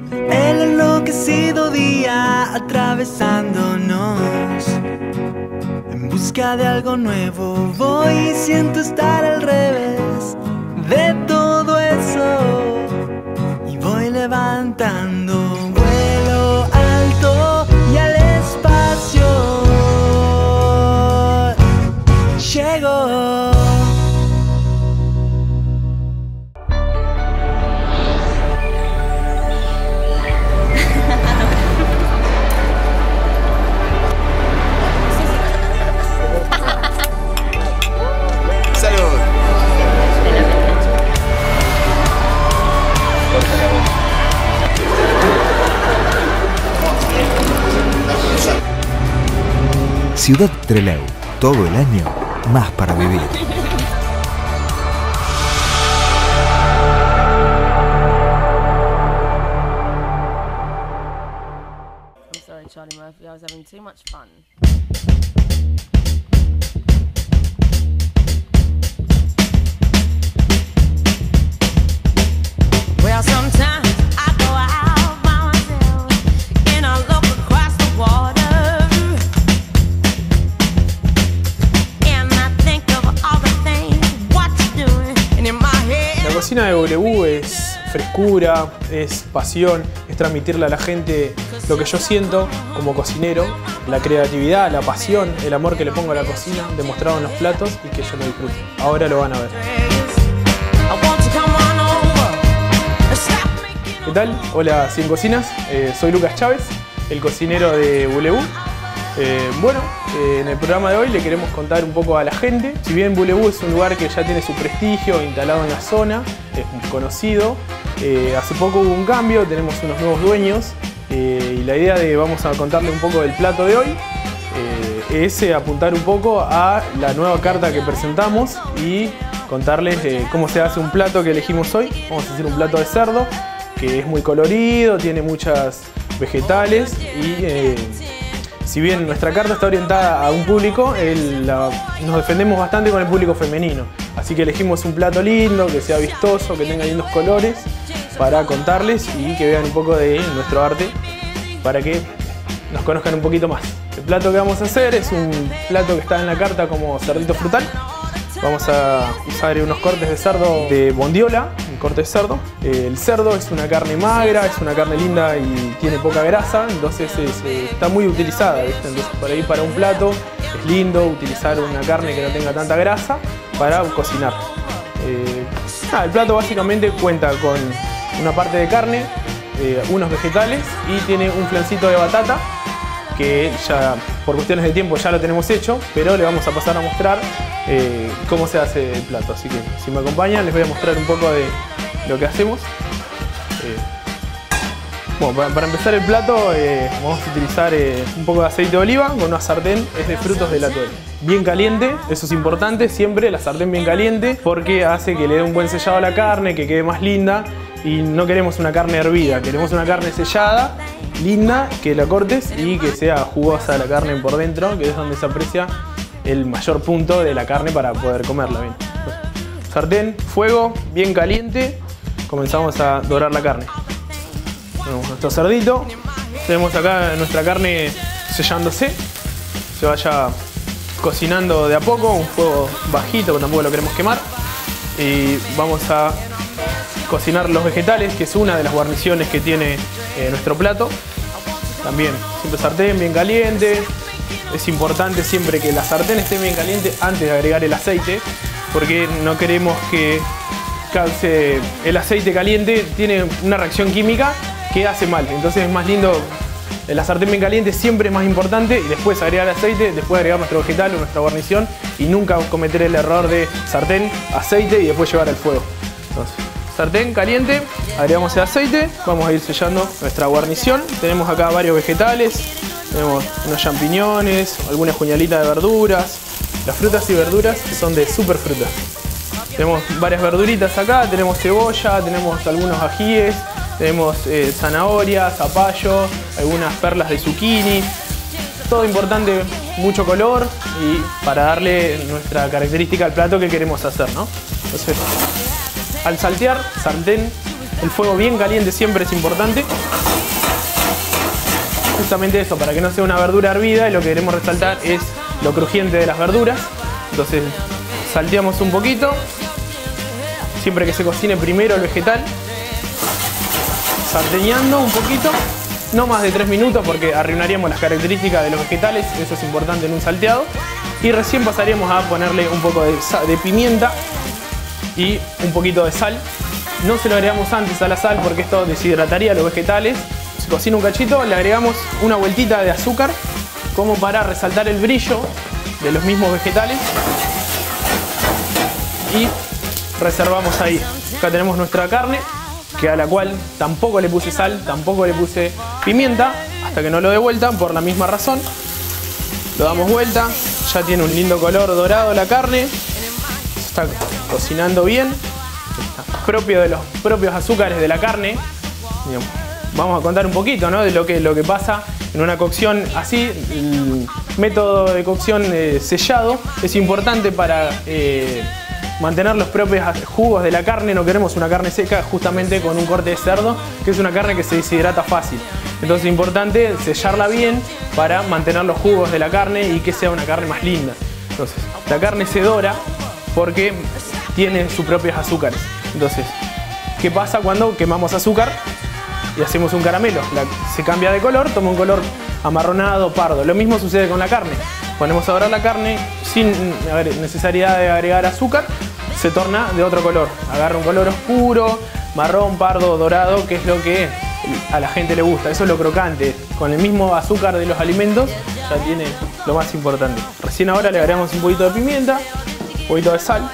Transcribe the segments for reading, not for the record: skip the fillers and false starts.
El enloquecido día atravesándonos. En busca de algo nuevo voy y siento estar al revés de todo eso. Y voy levantando vuelo alto y al espacio llego. Ciudad Trelew, todo el año, más para vivir. I'm sorry, Charlie Murphy, I was having too much fun. Well, sometimes I go out by myself and I look across the water. La cocina de W es frescura, es pasión, es transmitirle a la gente lo que yo siento como cocinero, la creatividad, la pasión, el amor que le pongo a la cocina, demostrado en los platos y que yo lo disfruto. Ahora lo van a ver. ¿Qué tal? Hola, Cien Cocinas, soy Lucas Chávez, el cocinero de W. En el programa de hoy le queremos contar un poco a la gente. Si bien W es un lugar que ya tiene su prestigio instalado en la zona, es conocido, hace poco hubo un cambio, tenemos unos nuevos dueños y la idea de vamos a contarle un poco del plato de hoy es apuntar un poco a la nueva carta que presentamos y contarles cómo se hace un plato que elegimos hoy. Vamos a hacer un plato de cerdo que es muy colorido, tiene muchas vegetales y si bien nuestra carta está orientada a un público, nos defendemos bastante con el público femenino. Así que elegimos un plato lindo, que sea vistoso, que tenga lindos colores, para contarles y que vean un poco de nuestro arte, para que nos conozcan un poquito más. El plato que vamos a hacer es un plato que está en la carta como cerdito frutal. Vamos a usar unos cortes de cerdo de bondiola, un corte de cerdo. El cerdo es una carne magra, es una carne linda y tiene poca grasa, entonces está muy utilizada, ¿viste? Entonces por ahí para un plato es lindo utilizar una carne que no tenga tanta grasa para cocinar. El plato básicamente cuenta con una parte de carne, unos vegetales y tiene un flancito de batata que ya por cuestiones de tiempo ya lo tenemos hecho, pero le vamos a pasar a mostrar cómo se hace el plato. Así que si me acompañan les voy a mostrar un poco de lo que hacemos. Para empezar el plato vamos a utilizar un poco de aceite de oliva con una sartén, es de frutos de la tole. Bien caliente, eso es importante, siempre la sartén bien caliente porque hace que le dé un buen sellado a la carne, que quede más linda y no queremos una carne hervida, queremos una carne sellada, linda, que la cortes y que sea jugosa la carne por dentro, que es donde se aprecia el mayor punto de la carne para poder comerla bien. Sartén, fuego, bien caliente, comenzamos a dorar la carne. Tenemos nuestro cerdito, tenemos acá nuestra carne sellándose, se vaya cocinando de a poco, un fuego bajito, que tampoco lo queremos quemar. Y vamos a cocinar los vegetales, que es una de las guarniciones que tiene nuestro plato. También, siempre sartén bien caliente. Es importante siempre que la sartén esté bien caliente antes de agregar el aceite, porque no queremos que cause el aceite caliente, tiene una reacción química que hace mal. Entonces es más lindo la sartén bien caliente, siempre es más importante, y después agregar el aceite, después agregar nuestro vegetal o nuestra guarnición y nunca cometer el error de sartén, aceite y después llevar al fuego. Entonces, sartén caliente, agregamos el aceite, vamos a ir sellando nuestra guarnición. Tenemos acá varios vegetales, tenemos unos champiñones, algunas puñalitas de verduras. Las frutas y verduras son de Superfrutas. Tenemos varias verduritas acá, tenemos cebolla, tenemos algunos ajíes, tenemos zanahoria, zapallo, algunas perlas de zucchini. Todo importante, mucho color y para darle nuestra característica al plato que queremos hacer, ¿no? Entonces, al saltear, sartén El fuego bien caliente siempre es importante. Justamente eso, para que no sea una verdura hervida, y lo que queremos resaltar es lo crujiente de las verduras. Entonces salteamos un poquito, siempre que se cocine primero el vegetal, sarteñando un poquito, no más de 3 minutos porque arruinaríamos las características de los vegetales, eso es importante en un salteado. Y recién pasaríamos a ponerle un poco de pimienta y un poquito de sal. No se lo agregamos antes a la sal porque esto deshidrataría los vegetales. Se cocina un cachito, le agregamos una vueltita de azúcar como para resaltar el brillo de los mismos vegetales. Y reservamos ahí. Acá tenemos nuestra carne, que a la cual tampoco le puse sal, tampoco le puse pimienta, hasta que no lo dé vuelta por la misma razón. Lo damos vuelta, ya tiene un lindo color dorado la carne, está cocinando bien, está propio de los propios azúcares de la carne. Vamos a contar un poquito, ¿no?, de lo que pasa en una cocción así. El método de cocción sellado es importante para mantener los propios jugos de la carne. No queremos una carne seca justamente con un corte de cerdo, que es una carne que se deshidrata fácil. Entonces es importante sellarla bien para mantener los jugos de la carne y que sea una carne más linda. Entonces la carne se dora porque tiene sus propios azúcares. Entonces, ¿qué pasa cuando quemamos azúcar y hacemos un caramelo? Se cambia de color, toma un color amarronado, pardo. Lo mismo sucede con la carne. Ponemos a dorar la carne sin necesidad de agregar azúcar, se torna de otro color. Agarra un color oscuro, marrón, pardo, dorado, que es lo que a la gente le gusta. Eso es lo crocante. Con el mismo azúcar de los alimentos ya tiene lo más importante. Recién ahora le agregamos un poquito de pimienta, un poquito de sal.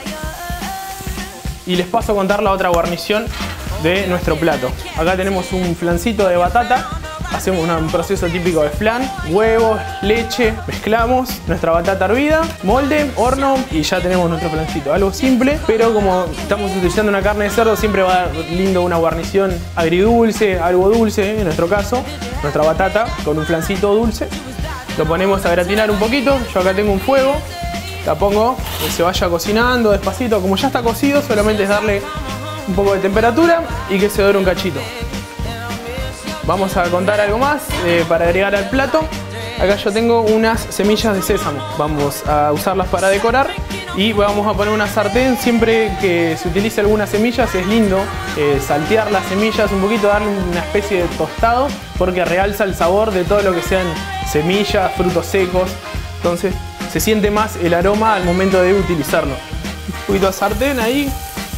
Y les paso a contar la otra guarnición de nuestro plato. Acá tenemos un flancito de batata. Hacemos un proceso típico de flan, huevos, leche, mezclamos nuestra batata hervida, molde, horno y ya tenemos nuestro flancito. Algo simple, pero como estamos utilizando una carne de cerdo, siempre va a dar lindo una guarnición agridulce, algo dulce, en nuestro caso, nuestra batata con un flancito dulce. Lo ponemos a gratinar un poquito. Yo acá tengo un fuego, la pongo que se vaya cocinando despacito. Como ya está cocido, solamente es darle un poco de temperatura y que se dore un cachito. Vamos a contar algo más para agregar al plato. Acá yo tengo unas semillas de sésamo. Vamos a usarlas para decorar y vamos a poner una sartén. Siempre que se utilice algunas semillas es lindo saltear las semillas un poquito, darle una especie de tostado porque realza el sabor de todo lo que sean semillas, frutos secos. Entonces se siente más el aroma al momento de utilizarlo. Un poquito de sartén ahí.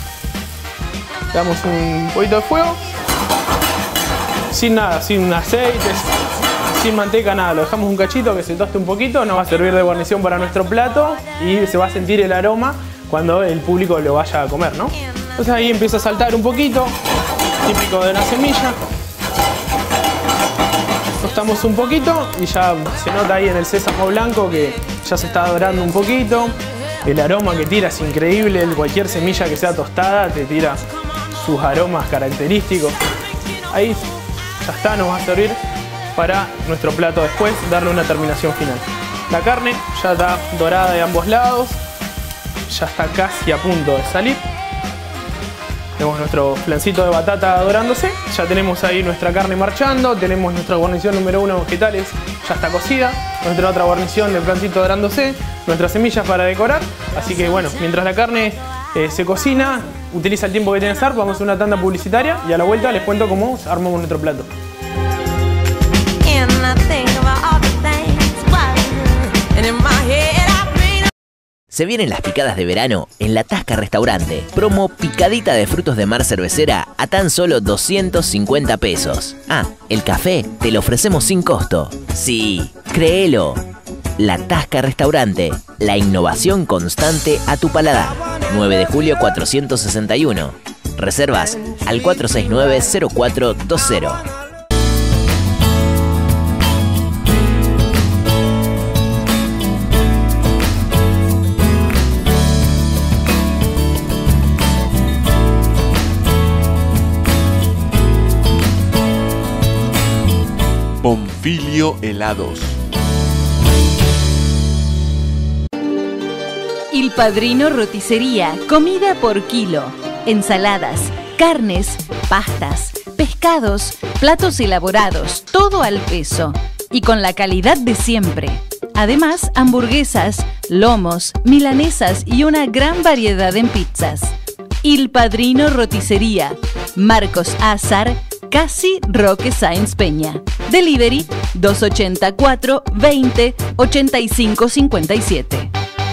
Damos un poquito de fuego. Sin nada, sin aceite, sin manteca, nada. Lo dejamos un cachito que se toste un poquito. Nos va a servir de guarnición para nuestro plato y se va a sentir el aroma cuando el público lo vaya a comer, ¿no? Entonces ahí empieza a saltar un poquito, típico de una semilla. Tostamos un poquito y ya se nota ahí en el sésamo blanco que ya se está dorando un poquito. El aroma que tira es increíble. Cualquier semilla que sea tostada te tira sus aromas característicos. Ahí ya está, nos va a servir para nuestro plato después, darle una terminación final. La carne ya está dorada de ambos lados, ya está casi a punto de salir. Tenemos nuestro flancito de batata dorándose, ya tenemos ahí nuestra carne marchando, tenemos nuestra guarnición número 1 de vegetales, ya está cocida, nuestra otra guarnición de flancito dorándose, nuestras semillas para decorar. Así que bueno, mientras la carne se cocina, utiliza el tiempo que tiene que estar, vamos a hacer una tanda publicitaria y a la vuelta les cuento cómo armamos nuestro plato. Se vienen las picadas de verano en La Tasca Restaurante. Promo picadita de frutos de mar cervecera a tan solo 250 pesos. Ah, el café te lo ofrecemos sin costo. Sí, créelo. La Tasca Restaurante, la innovación constante a tu paladar. 9 de julio 461. Reservas al 469-0420. Bonfilio Helados. Il Padrino Roticería, comida por kilo, ensaladas, carnes, pastas, pescados, platos elaborados, todo al peso y con la calidad de siempre. Además, hamburguesas, lomos, milanesas y una gran variedad en pizzas. Il Padrino Roticería, Marcos Azar, casi Roque Sáenz Peña. Delivery 284 20 85 57.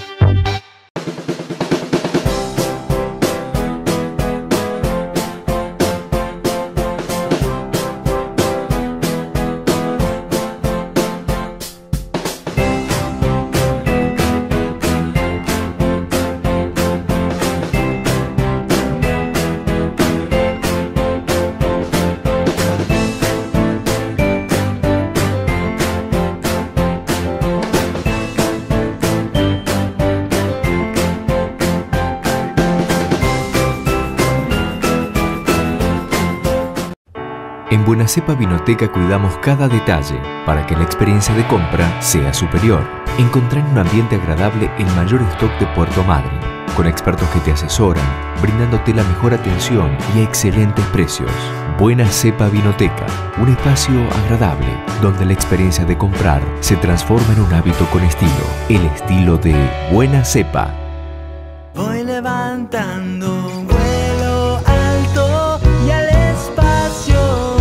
En Buenacepa Vinoteca cuidamos cada detalle para que la experiencia de compra sea superior. Encontrá en un ambiente agradable el mayor stock de Puerto Madryn, con expertos que te asesoran, brindándote la mejor atención y excelentes precios. Buenacepa Vinoteca, un espacio agradable donde la experiencia de comprar se transforma en un hábito con estilo, el estilo de Buenacepa. Voy levantando vuelo alto y al espacio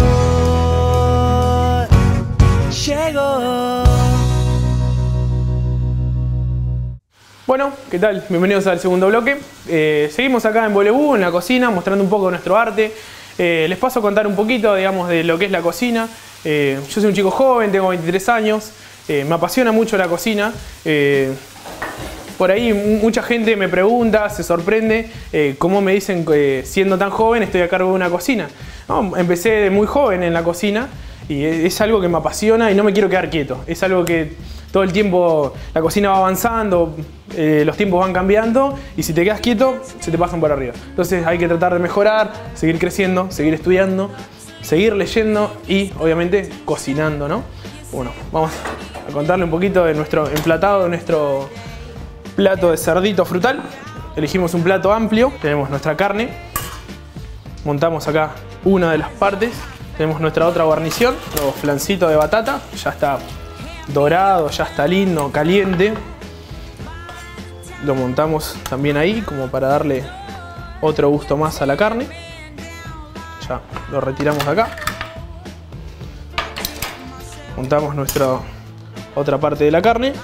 llego. Bueno, ¿qué tal? Bienvenidos al segundo bloque. Seguimos acá en Bolebú, en la cocina, mostrando un poco nuestro arte. Les paso a contar un poquito, digamos, de lo que es la cocina. Yo soy un chico joven, tengo 23 años, me apasiona mucho la cocina. Por ahí mucha gente me pregunta, se sorprende cómo me dicen que siendo tan joven estoy a cargo de una cocina. No, empecé de muy joven en la cocina y es algo que me apasiona y no me quiero quedar quieto. Es algo que todo el tiempo la cocina va avanzando, los tiempos van cambiando y si te quedas quieto se te pasan por arriba. Entonces hay que tratar de mejorar, seguir creciendo, seguir estudiando, seguir leyendo y obviamente cocinando, ¿no? Bueno, vamos a contarle un poquito de nuestro emplatado, de nuestro plato de cerdito frutal. Elegimos un plato amplio, tenemos nuestra carne, montamos acá una de las partes, tenemos nuestra otra guarnición, nuestro flancito de batata, ya está dorado, ya está lindo, caliente. Lo montamos también ahí como para darle otro gusto más a la carne. Ya lo retiramos de acá. Montamos nuestra otra parte de la carne.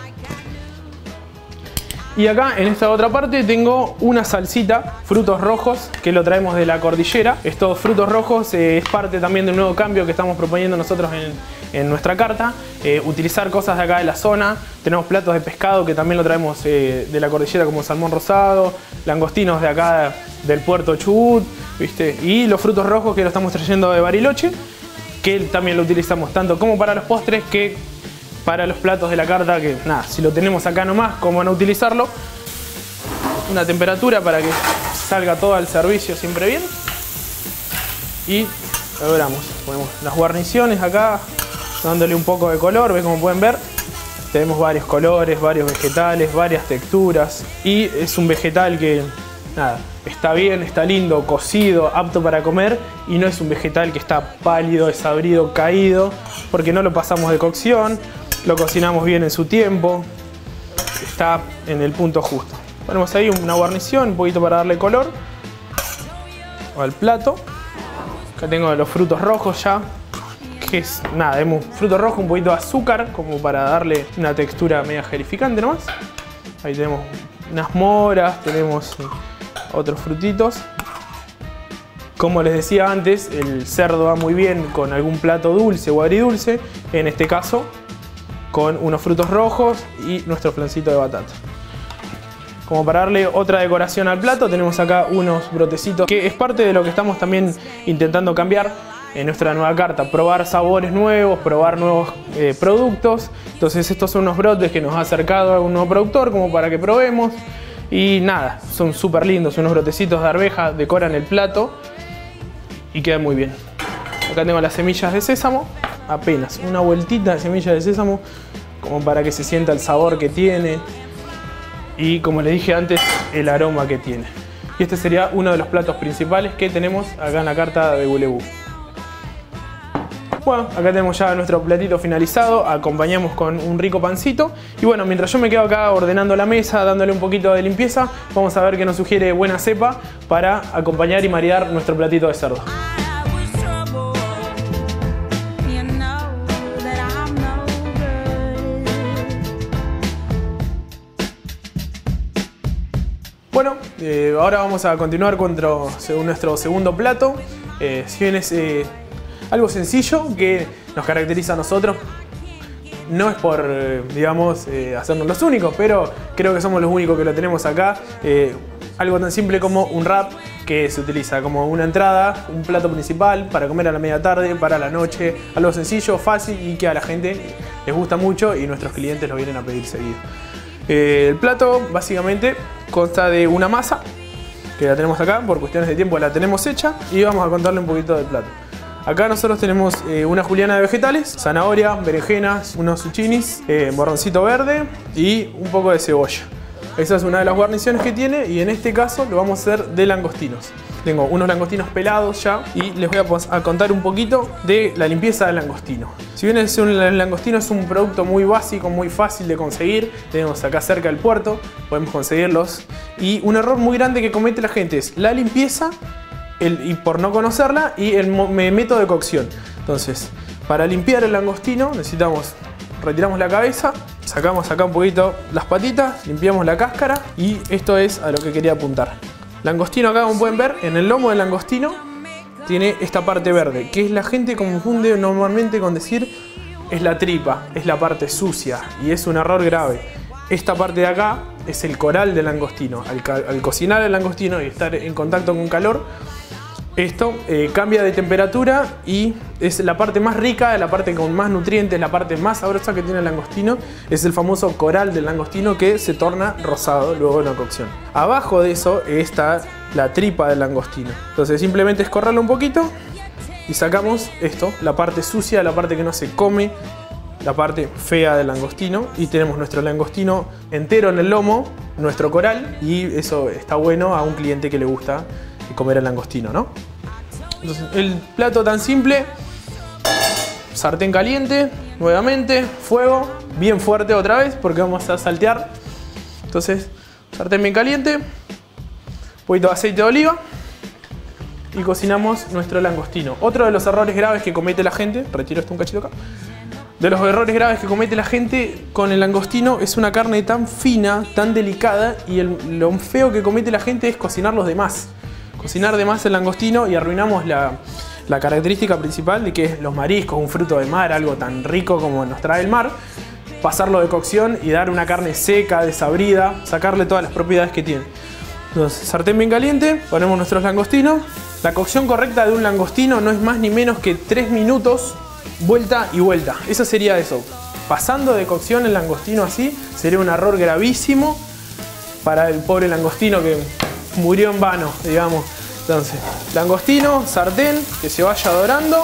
Y acá en esta otra parte tengo una salsita, frutos rojos, que lo traemos de la cordillera. Estos frutos rojos es parte también de un nuevo cambio que estamos proponiendo nosotros en nuestra carta. Utilizar cosas de acá de la zona. Tenemos platos de pescado que también lo traemos de la cordillera, como salmón rosado, langostinos de acá del puerto Chubut, ¿viste? Y los frutos rojos que lo estamos trayendo de Bariloche, que también lo utilizamos tanto como para los postres que para los platos de la carta, que nada, si lo tenemos acá nomás, ¿cómo no utilizarlo? Una temperatura para que salga todo al servicio siempre bien. Y logramos, ponemos las guarniciones acá, dándole un poco de color, ¿ves? Como pueden ver, tenemos varios colores, varios vegetales, varias texturas. Y es un vegetal que, nada, está bien, está lindo, cocido, apto para comer. Y no es un vegetal que está pálido, desabrido, caído, porque no lo pasamos de cocción. Lo cocinamos bien en su tiempo, está en el punto justo. Ponemos ahí una guarnición, un poquito para darle color al plato. Acá tengo los frutos rojos ya, que es nada, tenemos fruto rojo, un poquito de azúcar, como para darle una textura media gelificante nomás. Ahí tenemos unas moras, tenemos otros frutitos. Como les decía antes, el cerdo va muy bien con algún plato dulce o agridulce, en este caso con unos frutos rojos y nuestro flancito de batata. Como para darle otra decoración al plato, tenemos acá unos brotecitos, que es parte de lo que estamos también intentando cambiar en nuestra nueva carta. Probar sabores nuevos, probar nuevos productos. Entonces estos son unos brotes que nos ha acercado a un nuevo productor, como para que probemos. Y nada, son súper lindos, unos brotecitos de arveja, decoran el plato y quedan muy bien. Acá tengo las semillas de sésamo, apenas una vueltita de semillas de sésamo, como para que se sienta el sabor que tiene y, como les dije antes, el aroma que tiene. Y este sería uno de los platos principales que tenemos acá en la carta de Bulebu. Bueno, acá tenemos ya nuestro platito finalizado, acompañamos con un rico pancito. Y bueno, mientras yo me quedo acá ordenando la mesa, dándole un poquito de limpieza, vamos a ver qué nos sugiere Buena Cepa para acompañar y maridar nuestro platito de cerdo. Bueno, ahora vamos a continuar con nuestro segundo plato. Si bien es algo sencillo que nos caracteriza a nosotros, no es por, digamos, hacernos los únicos, pero creo que somos los únicos que lo tenemos acá. Algo tan simple como un wrap, que se utiliza como una entrada, un plato principal para comer a la media tarde, para la noche. Algo sencillo, fácil y que a la gente les gusta mucho y nuestros clientes lo vienen a pedir seguido. El plato básicamente consta de una masa, que la tenemos acá, por cuestiones de tiempo la tenemos hecha, y vamos a contarle un poquito del plato. Acá nosotros tenemos una juliana de vegetales, zanahoria, berenjenas, unos zucchinis, morroncito verde y un poco de cebolla. Esa es una de las guarniciones que tiene, y en este caso lo vamos a hacer de langostinos. Tengo unos langostinos pelados ya y les voy a contar un poquito de la limpieza del langostino. Si bien el langostino es un producto muy básico, muy fácil de conseguir, tenemos acá cerca del puerto, podemos conseguirlos. Y un error muy grande que comete la gente es la limpieza y por no conocerla, y el método de cocción. Entonces, para limpiar el langostino retiramos la cabeza, sacamos acá un poquito las patitas, limpiamos la cáscara, y esto es a lo que quería apuntar. Langostino acá, como pueden ver, en el lomo del langostino tiene esta parte verde, que es la gente confunde normalmente con decir es la tripa, es la parte sucia, y es un error grave. Esta parte de acá es el coral del langostino. Al cocinar el langostino y estar en contacto con calor, esto cambia de temperatura y es la parte más rica, la parte con más nutrientes, la parte más sabrosa que tiene el langostino. Es el famoso coral del langostino, que se torna rosado luego de la cocción. Abajo de eso está la tripa del langostino. Entonces simplemente escorrarlo un poquito y sacamos esto, la parte sucia, la parte que no se come, la parte fea del langostino, y tenemos nuestro langostino entero en el lomo, nuestro coral, y eso está bueno a un cliente que le gusta comer el langostino, ¿no? Entonces, el plato tan simple: sartén caliente, nuevamente, fuego bien fuerte otra vez porque vamos a saltear. Entonces, sartén bien caliente, un poquito de aceite de oliva y cocinamos nuestro langostino. Otro de los errores graves que comete la gente, retiro esto un cachito acá, de los errores graves que comete la gente con el langostino es una carne tan fina, tan delicada, y lo feo que comete la gente es cocinarlos de más. Cocinar de más el langostino y arruinamos la característica principal de que es los mariscos, un fruto de mar, algo tan rico como nos trae el mar. Pasarlo de cocción y dar una carne seca, desabrida, sacarle todas las propiedades que tiene. Entonces, sartén bien caliente, ponemos nuestros langostinos. La cocción correcta de un langostino no es más ni menos que 3 minutos, vuelta y vuelta. Eso sería eso. Pasando de cocción el langostino así sería un error gravísimo para el pobre langostino que murió en vano, digamos. Entonces, langostino, sartén, que se vaya dorando.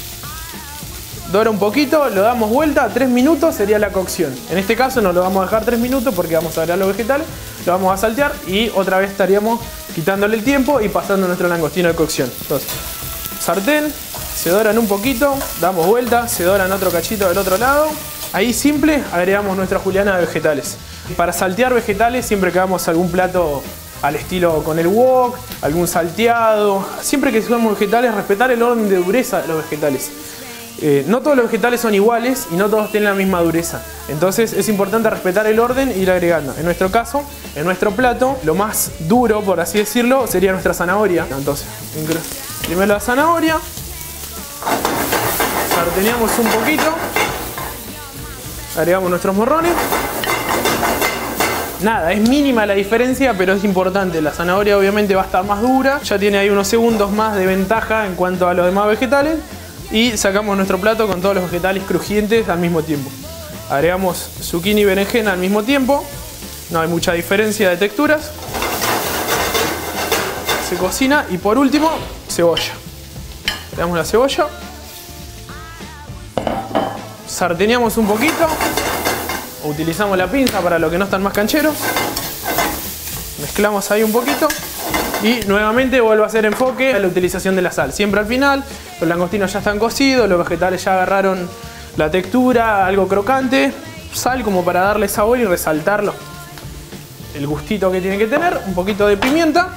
Dora un poquito, lo damos vuelta, 3 minutos sería la cocción. En este caso no lo vamos a dejar 3 minutos porque vamos a agregar los vegetales, lo vamos a saltear y otra vez estaríamos quitándole el tiempo y pasando nuestro langostino de cocción. Entonces, sartén, se doran un poquito, damos vuelta, se doran otro cachito del otro lado. Ahí simple, agregamos nuestra juliana de vegetales. Para saltear vegetales siempre que hagamos algún plato al estilo con el wok, algún salteado, siempre que usamos vegetales, respetar el orden de dureza de los vegetales. No todos los vegetales son iguales y no todos tienen la misma dureza. Entonces es importante respetar el orden e ir agregando. En nuestro caso, en nuestro plato, lo más duro, por así decirlo, sería nuestra zanahoria. Entonces, primero la zanahoria, sarteneamos un poquito, agregamos nuestros morrones. Nada, es mínima la diferencia, pero es importante. La zanahoria obviamente va a estar más dura, ya tiene ahí unos segundos más de ventaja en cuanto a los demás vegetales. Y sacamos nuestro plato con todos los vegetales crujientes al mismo tiempo. Agregamos zucchini y berenjena al mismo tiempo. No hay mucha diferencia de texturas. Se cocina y por último, cebolla. Agregamos la cebolla. Sarteneamos un poquito. Utilizamos la pinza para los que no están más cancheros. Mezclamos ahí un poquito. Y nuevamente vuelvo a hacer enfoque a la utilización de la sal. Siempre al final, los langostinos ya están cocidos, los vegetales ya agarraron la textura, algo crocante. Sal como para darle sabor y resaltarlo. El gustito que tiene que tener, un poquito de pimienta.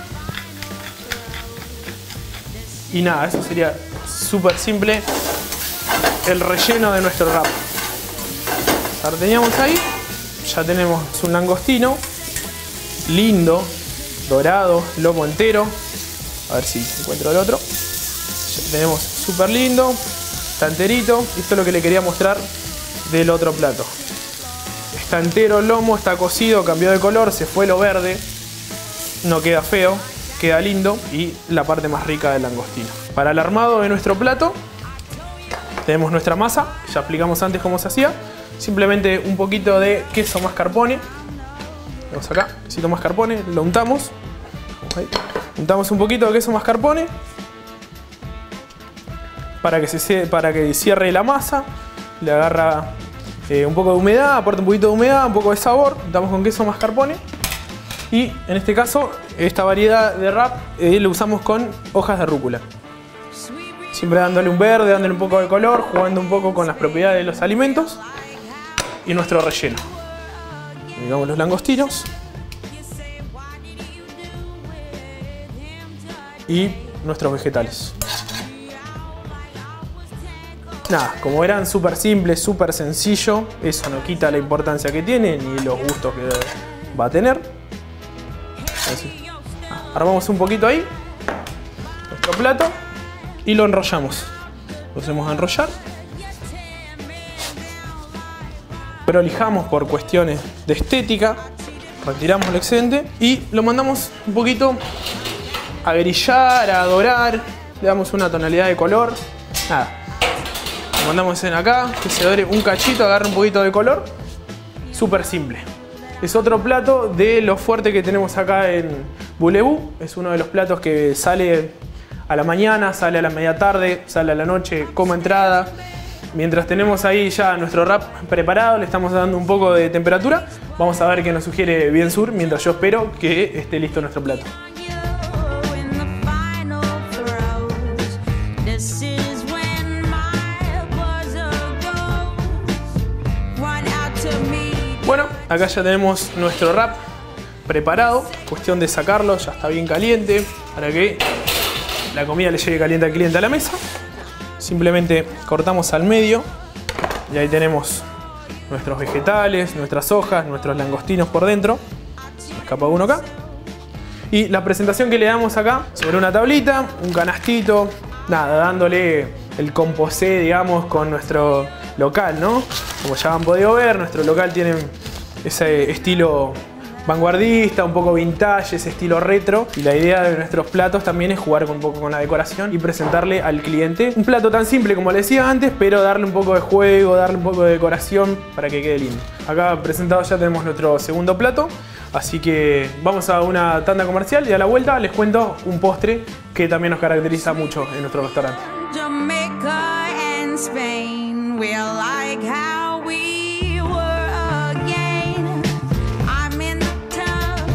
Y nada, eso sería súper simple el relleno de nuestro wrap. Sarteñamos ahí, ya tenemos un langostino lindo, dorado, lomo entero. A ver si encuentro el otro. Ya tenemos súper lindo, está enterito. Esto es lo que le quería mostrar del otro plato. Está entero el lomo, está cocido, cambió de color, se fue lo verde. No queda feo, queda lindo y la parte más rica del langostino. Para el armado de nuestro plato tenemos nuestra masa, ya explicamos antes cómo se hacía. Simplemente un poquito de queso mascarpone. Vamos acá, quesito mascarpone, lo untamos. Ahí. Untamos un poquito de queso mascarpone para que cierre la masa. Le agarra un poco de humedad, aporta un poquito de humedad, un poco de sabor. Untamos con queso mascarpone. Y en este caso, esta variedad de wrap lo usamos con hojas de rúcula. Siempre dándole un verde, dándole un poco de color, jugando un poco con las propiedades de los alimentos. Y nuestro relleno. Digamos los langostinos. Y nuestros vegetales. Nada, como verán, súper simple, súper sencillo. Eso no quita la importancia que tiene ni los gustos que va a tener. Así. Armamos un poquito ahí nuestro plato y lo enrollamos. Lo hacemos a enrollar. Prolijamos por cuestiones de estética. Retiramos el excedente y lo mandamos un poquito a grillar, a dorar. Le damos una tonalidad de color. Nada. Lo mandamos en acá, que se dore un cachito, agarre un poquito de color. Súper simple. Es otro plato de lo fuerte que tenemos acá en Boulevou. Es uno de los platos que sale a la mañana, sale a la media tarde, sale a la noche como entrada. Mientras tenemos ahí ya nuestro wrap preparado, le estamos dando un poco de temperatura. Vamos a ver qué nos sugiere Bien Sur mientras yo espero que esté listo nuestro plato. Bueno, acá ya tenemos nuestro wrap preparado. Cuestión de sacarlo, ya está bien caliente para que la comida le llegue caliente al cliente a la mesa. Simplemente cortamos al medio y ahí tenemos nuestros vegetales, nuestras hojas, nuestros langostinos por dentro. Me escapa uno acá. Y la presentación que le damos acá, sobre una tablita, un canastito, nada, dándole el composé, digamos, con nuestro local, ¿no? Como ya han podido ver, nuestro local tiene ese estilo vanguardista, un poco vintage, ese estilo retro. Y la idea de nuestros platos también es jugar un poco con la decoración y presentarle al cliente un plato tan simple como le decía antes, pero darle un poco de juego, darle un poco de decoración para que quede lindo. Acá presentado ya tenemos nuestro segundo plato, así que vamos a una tanda comercial y a la vuelta les cuento un postre que también nos caracteriza mucho en nuestro restaurante. Jamaica and Spain, we're like how we were again. I'm in the tub.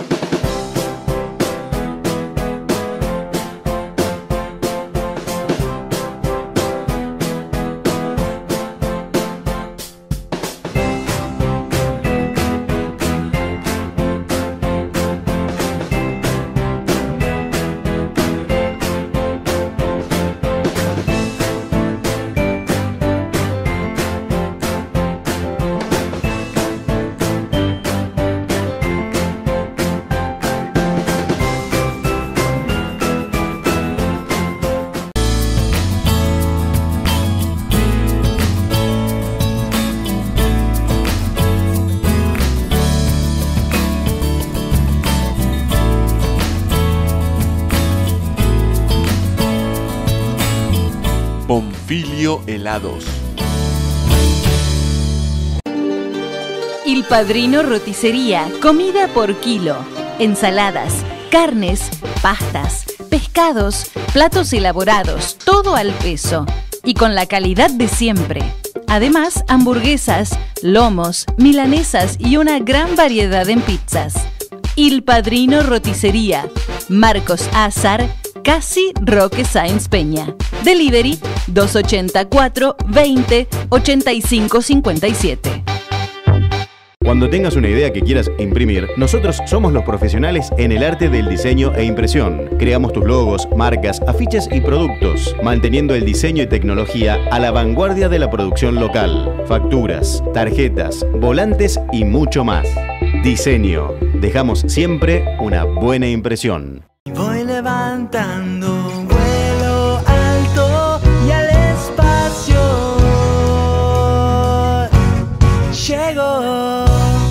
Bonfilio Helados. Il Padrino Roticería, comida por kilo, ensaladas, carnes, pastas, pescados, platos elaborados, todo al peso y con la calidad de siempre. Además, hamburguesas, lomos, milanesas y una gran variedad en pizzas. Il Padrino Roticería, Marcos Azar, casi Roque Sáenz Peña. Delivery 284 20 85 57. Cuando tengas una idea que quieras imprimir, nosotros somos los profesionales en el arte del diseño e impresión. Creamos tus logos, marcas, afiches y productos, manteniendo el diseño y tecnología a la vanguardia de la producción local. Facturas, tarjetas, volantes y mucho más. Diseño. Dejamos siempre una buena impresión. Voy levantando vuelo alto y al espacio llego.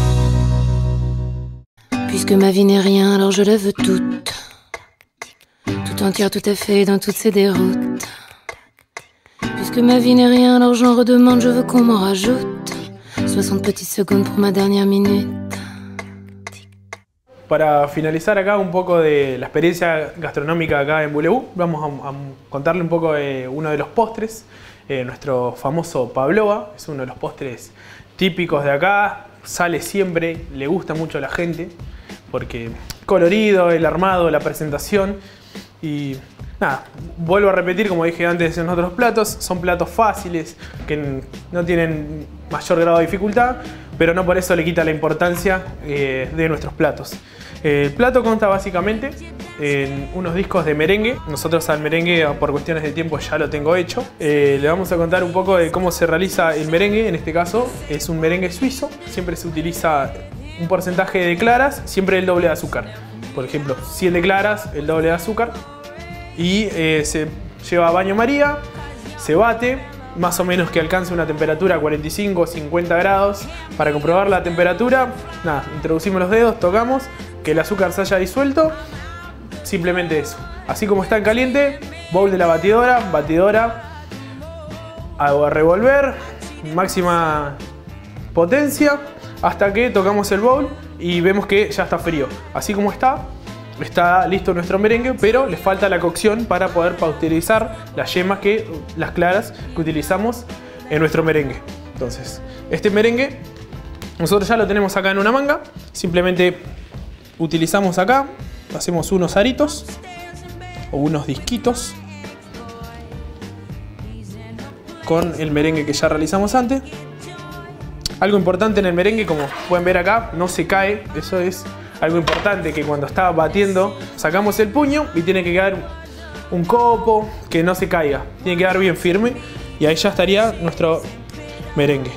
Puisque ma vie n'est rien, alors je la veux toute. Tout entière, tout à fait, dans toutes ses déroutes. Puisque ma vie n'est rien, alors j'en redemande, je veux qu'on m'en rajoute. 60 petites secondes pour ma dernière minute. Para finalizar acá un poco de la experiencia gastronómica acá en Buleú, vamos a contarle un poco de uno de los postres, nuestro famoso pavlova. Es uno de los postres típicos de acá, sale siempre, le gusta mucho a la gente, porque colorido, el armado, la presentación y nada, vuelvo a repetir como dije antes en otros platos, son platos fáciles, que no tienen mayor grado de dificultad, pero no por eso le quita la importancia de nuestros platos. El plato consta básicamente en unos discos de merengue. Nosotros al merengue por cuestiones de tiempo ya lo tengo hecho. Le vamos a contar un poco de cómo se realiza el merengue. En este caso es un merengue suizo. Siempre se utiliza un porcentaje de claras, siempre el doble de azúcar. Por ejemplo, 100 de claras, el doble de azúcar. Y se lleva a baño María, se bate, más o menos que alcance una temperatura 45 o 50 grados. Para comprobar la temperatura, nada, introducimos los dedos, tocamos, que el azúcar se haya disuelto, simplemente eso. Así como está en caliente, bowl de la batidora, a revolver, máxima potencia, hasta que tocamos el bowl y vemos que ya está frío. Así como está listo nuestro merengue, pero le falta la cocción para poder pasteurizar las yemas, las claras que utilizamos en nuestro merengue. Entonces, este merengue nosotros ya lo tenemos acá en una manga. Simplemente utilizamos acá, hacemos unos aritos o unos disquitos con el merengue que ya realizamos antes. Algo importante en el merengue, como pueden ver acá, no se cae. Eso es algo importante, que cuando está batiendo sacamos el puño y tiene que quedar un copo que no se caiga, tiene que quedar bien firme y ahí ya estaría nuestro merengue.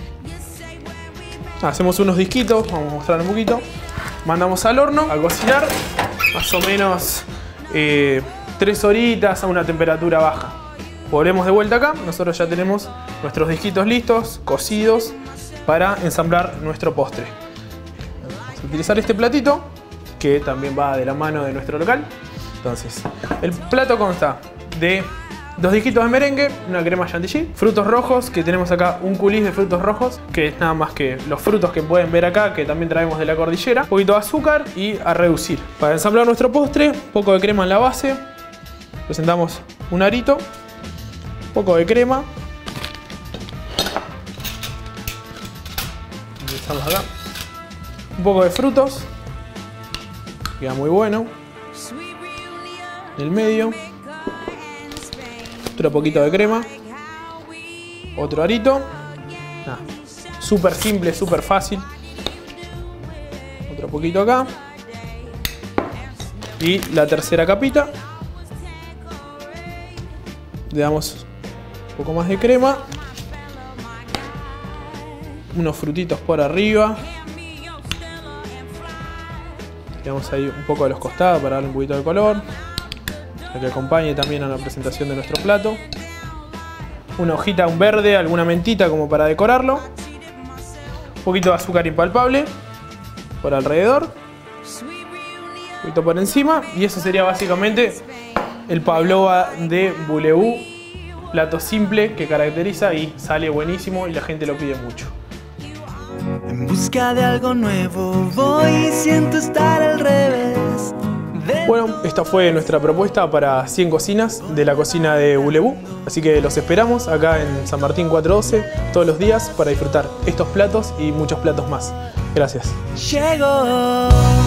Hacemos unos disquitos, vamos a mostrar un poquito, mandamos al horno a cocinar más o menos 3 horitas a una temperatura baja. Volvemos de vuelta acá, nosotros ya tenemos nuestros disquitos listos, cocidos para ensamblar nuestro postre. Utilizar este platito que también va de la mano de nuestro local. Entonces, el plato consta de 2 disquitos de merengue, una crema chantilly, frutos rojos, que tenemos acá un coulis de frutos rojos, que es nada más que los frutos que pueden ver acá, que también traemos de la cordillera, un poquito de azúcar y a reducir. Para ensamblar nuestro postre, un poco de crema en la base, presentamos un arito, un poco de crema, empezamos acá. Un poco de frutos, queda muy bueno. En el medio, otro poquito de crema, otro arito. Súper simple, súper fácil. Otro poquito acá. Y la tercera capita. Le damos un poco más de crema. Unos frutitos por arriba. Le damos ahí un poco a los costados para darle un poquito de color, para que acompañe también a la presentación de nuestro plato. Una hojita, un verde, alguna mentita como para decorarlo. Un poquito de azúcar impalpable por alrededor. Un poquito por encima. Y eso sería básicamente el pavlova de Buleú. Plato simple que caracteriza y sale buenísimo y la gente lo pide mucho. En busca de algo nuevo voy y siento estar al revés. Bueno, esta fue nuestra propuesta para 100 cocinas de la cocina de Buleú. Así que los esperamos acá en San Martín 412 todos los días para disfrutar estos platos y muchos platos más. Gracias. Llego.